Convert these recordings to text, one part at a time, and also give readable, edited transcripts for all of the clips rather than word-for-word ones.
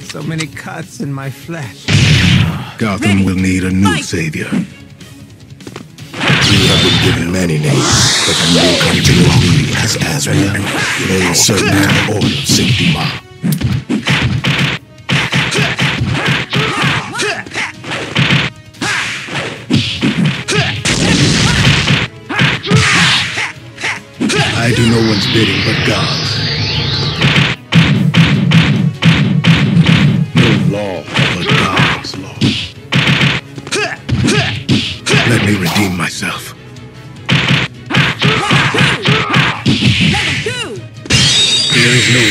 So many cuts in my flesh. Gotham will need a new savior. You have been given many names, but you will come to know me as Azrael, made certain to the Order of Sigma. I do no one's bidding but God's. No law but God's law. Let me redeem myself. There is no...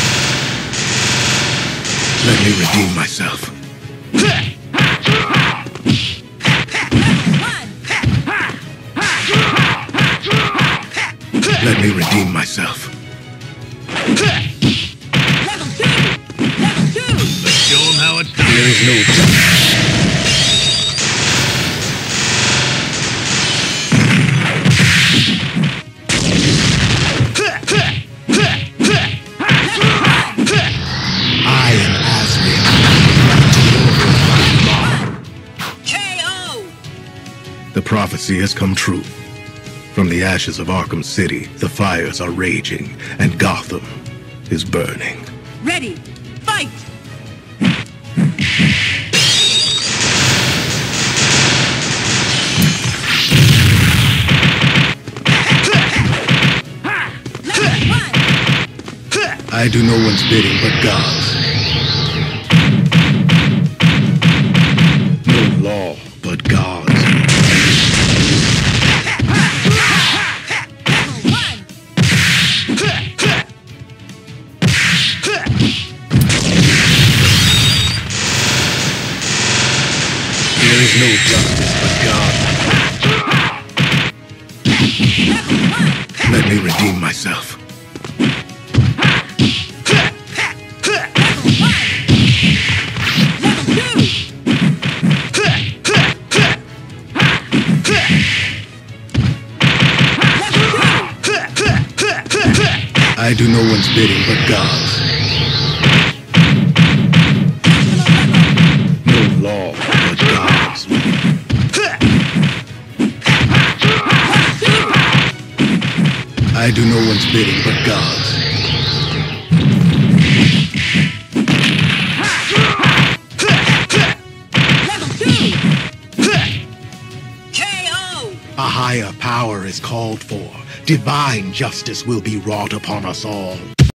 Let me redeem myself. Let me redeem myself. Let's show them how it's done. There is no I am Azrael. KO! The prophecy has come true. From the ashes of Arkham City, the fires are raging, and Gotham is burning. Ready! Fight! I do no one's bidding but God's. No law but God's. There is no justice but God. Let me redeem myself. I do no one's bidding but God's. No law but God's. I do no one's bidding but God's. A higher power is called for. Divine justice will be wrought upon us all.